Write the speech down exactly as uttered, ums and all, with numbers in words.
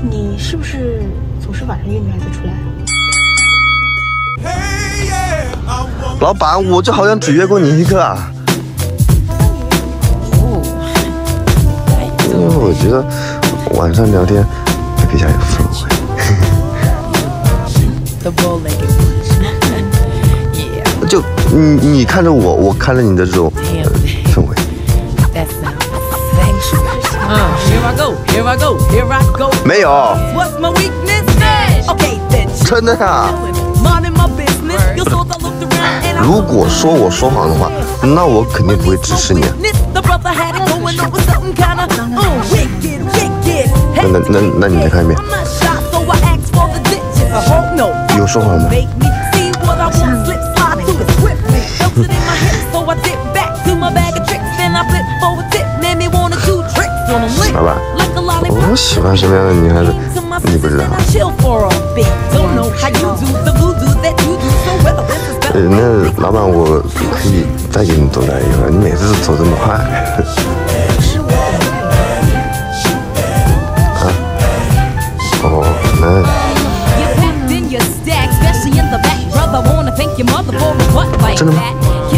你是不是总是晚上约女孩子出来？ 老板，我就好像只约过你一个啊。因为我觉得晚上聊天会比较有氛围。就你你看着我，我看着你的这种、呃、氛围。没有。真的呀。如果说我说谎的话，那我肯定不会支持你。那那那那你再看一遍。有说谎吗？老板，我喜欢什么样的女孩子，你不知道。呃，那老板，我可以再给你多来一个，你每次走这么快。啊？哦，那。真的吗？